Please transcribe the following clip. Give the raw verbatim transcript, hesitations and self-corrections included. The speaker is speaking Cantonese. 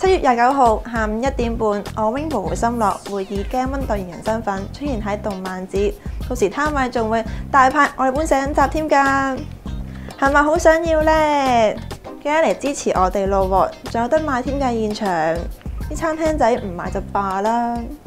七月廿九號下午一點半，我 Wingbo 會心樂會以 Game One 代言人身份出現喺動漫節，到時攤位仲會大派我哋本寫真集添㗎，係咪好想要呢？記得嚟支持我哋咯喎，仲有得買添㗎現場，啲餐廳仔唔買就罷啦〜